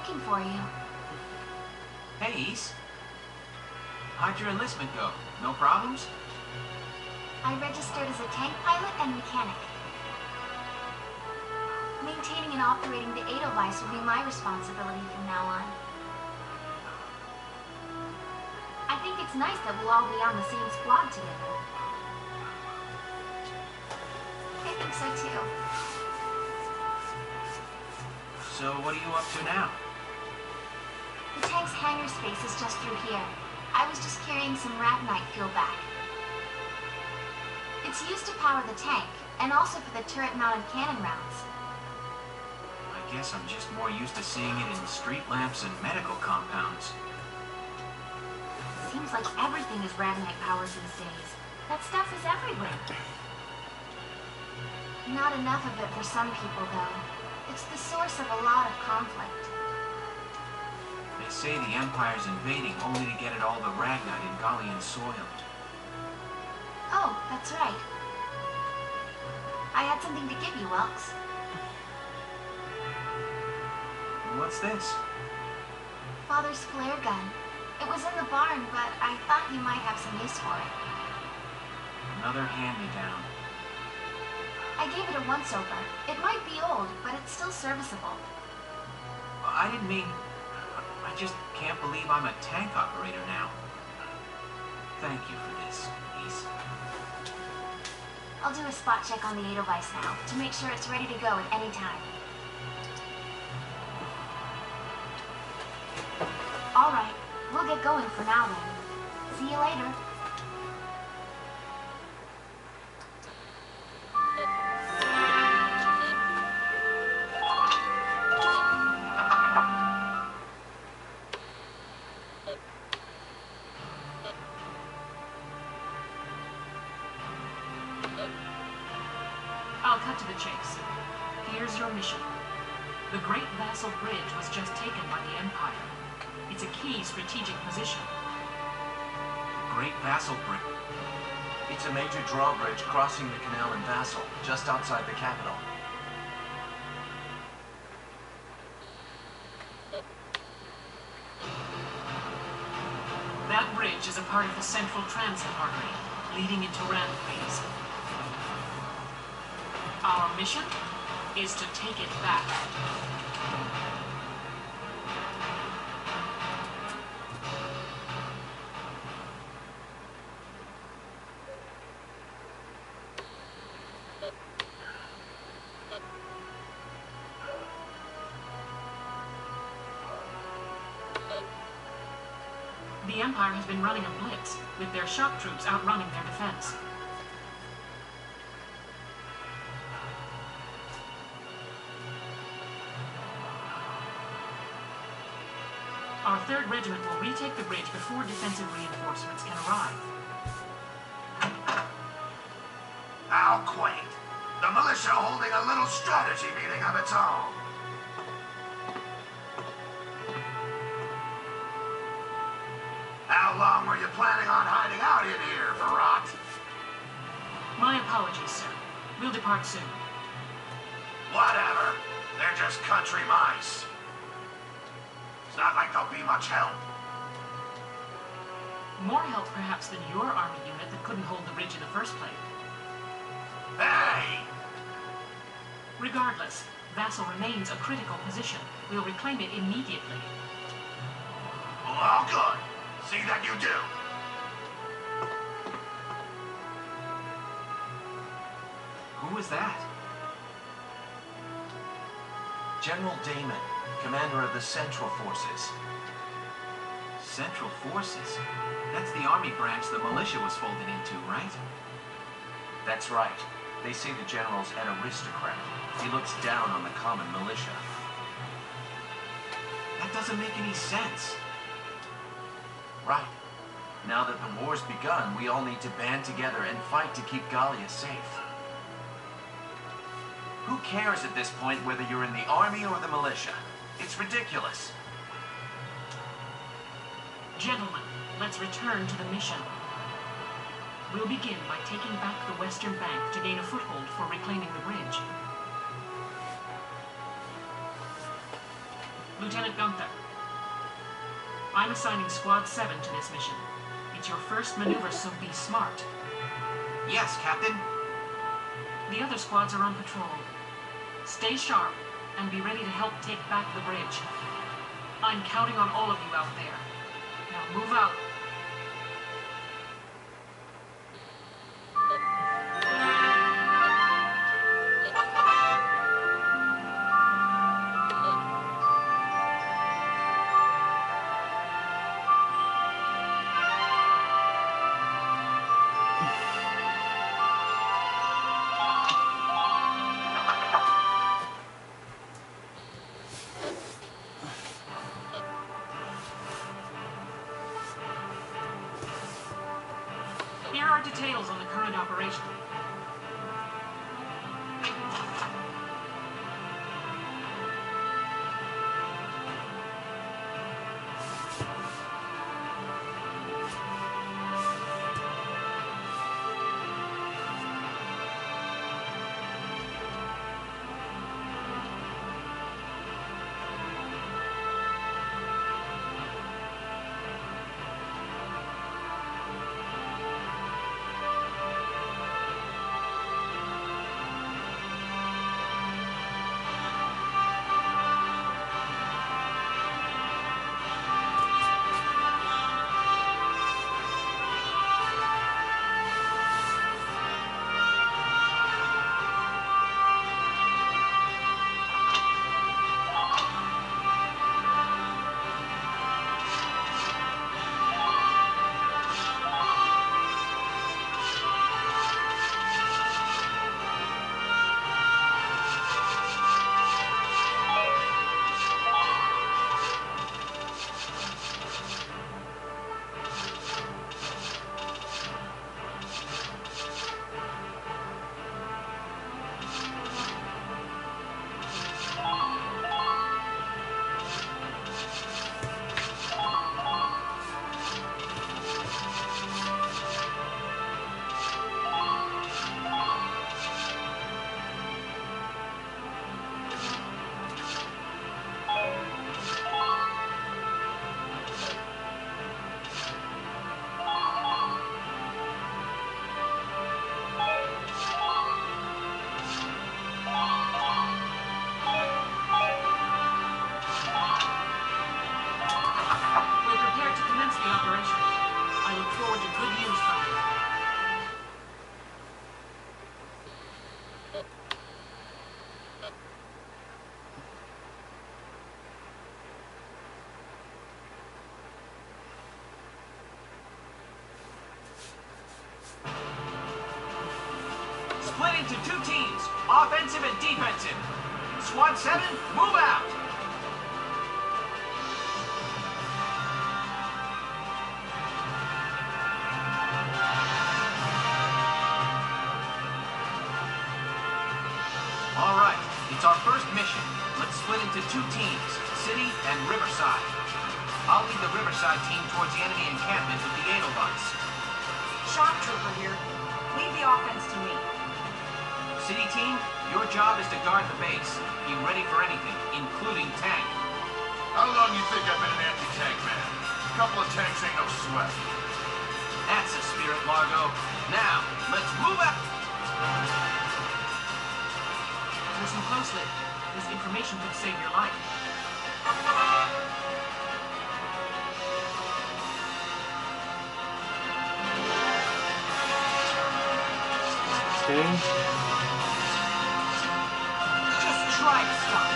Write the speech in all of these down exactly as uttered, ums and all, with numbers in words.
looking for you. Hey, Ys. How'd your enlistment go? No problems? I registered as a tank pilot and mechanic. Maintaining and operating the Edelweiss will be my responsibility from now on. I think it's nice that we'll all be on the same squad together. I think so too. So what are you up to now? The tank's hangar space is just through here. I was just carrying some Ragnite fuel back. It's used to power the tank, and also for the turret-mounted cannon rounds. I guess I'm just more used to seeing it in street lamps and medical compounds. Seems like everything is Ragnite powered these days. That stuff is everywhere. Not enough of it for some people, though. It's the source of a lot of conflict. They say the Empire's invading only to get at all the Ragnite in Gallian soil. Oh, that's right. I had something to give you, Welks. What's this? Father's flare gun. It was in the barn, but I thought you might have some use for it. Another hand-me-down. I gave it a once-over. It might be old, but it's still serviceable. I didn't mean... I just can't believe I'm a tank operator now. Thank you for this, Ys. I'll do a spot check on the Edelweiss now, to make sure it's ready to go at any time. Alright, we'll get going for now then. See you later. I'll cut to the chase. Here's your mission. The Great Vassal Bridge was just taken by the Empire. It's a key strategic position. Great Vassal Bridge. It's a major drawbridge crossing the canal in Vassal, just outside the capital. That bridge is a part of the central transit artery, leading into Ramphase. Our mission is to take it back. The Empire has been running a blitz, with their shock troops outrunning their defense. Our third Regiment will retake the bridge before defensive reinforcements can arrive. How quaint. The militia holding a little strategy meeting of its own. How long were you planning on hiding out in here, Verrot? My apologies, sir. We'll depart soon. Whatever. They're just country mice. It's not like they'll be much help. More help, perhaps, than your army unit that couldn't hold the bridge in the first place. Hey! Regardless, Vassal remains a critical position. We'll reclaim it immediately. Well, good. See that you do. Who was that? General Damon, commander of the Central Forces. Central Forces? That's the army branch the militia was folded into, right? That's right. They say the general's an aristocrat. He looks down on the common militia. That doesn't make any sense. Right. Now that the war's begun, we all need to band together and fight to keep Gallia safe. Who cares at this point whether you're in the army or the militia? It's ridiculous. Gentlemen, let's return to the mission. We'll begin by taking back the western bank to gain a foothold for reclaiming the bridge. Lieutenant Gunther. I'm assigning Squad seven to this mission. It's your first maneuver, so be smart. Yes, Captain. The other squads are on patrol. Stay sharp, and be ready to help take back the bridge. I'm counting on all of you out there. Now move out. Here are details on the current operation. Split into two teams, offensive and defensive. Squad seven, move out! All right, it's our first mission. Let's split into two teams, City and Riverside. I'll lead the Riverside team towards the enemy encampment with the Edelweiss. Shock trooper here. Leave the offense to me. City team, your job is to guard the base. Be ready for anything, including tank. How long you think I've been an anti-tank man? A couple of tanks ain't no sweat. That's the spirit, Largo. Now, let's move out! Listen closely. This information could save your life. Okay. Just try to stop.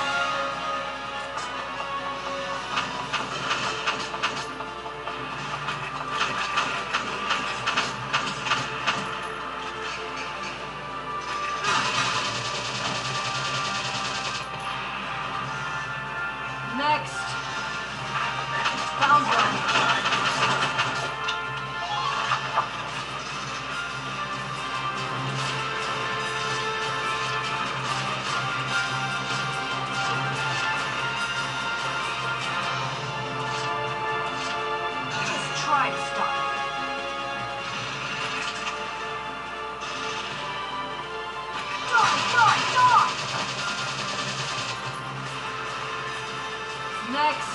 Next. Found one. Try to stop. Die, die, die! Next.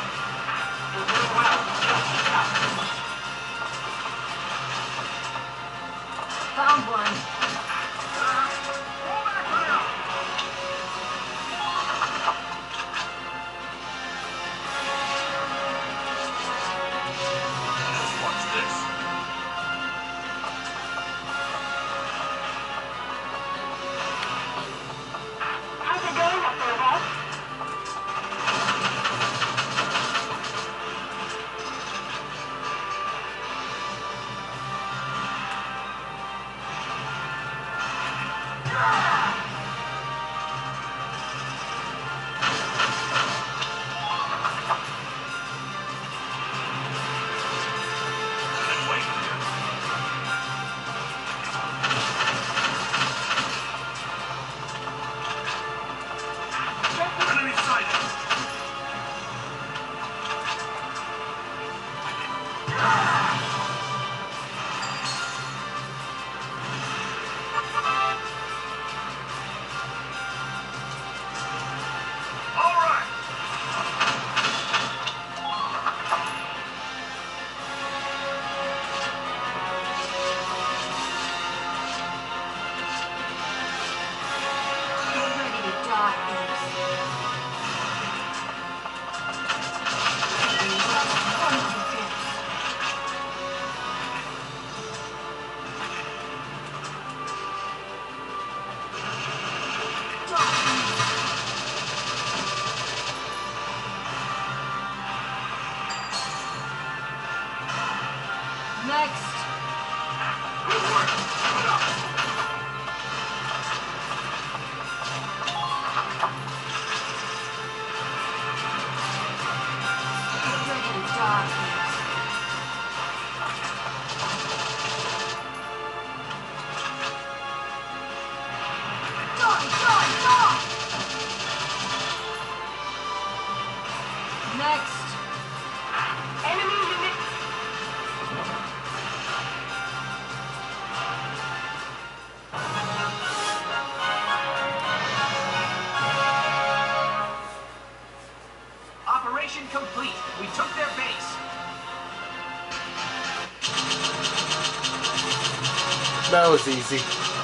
Found one. Watch this. How's it going up there, Rob? And wait here. Enemy sighted. All right. Get ready to die, Ace. One of you gets. Next. Good work. Keep it up. Get ready to die, Ace. Die, die, die! Next. Enemy unit. Operation complete. We took their base. That was easy.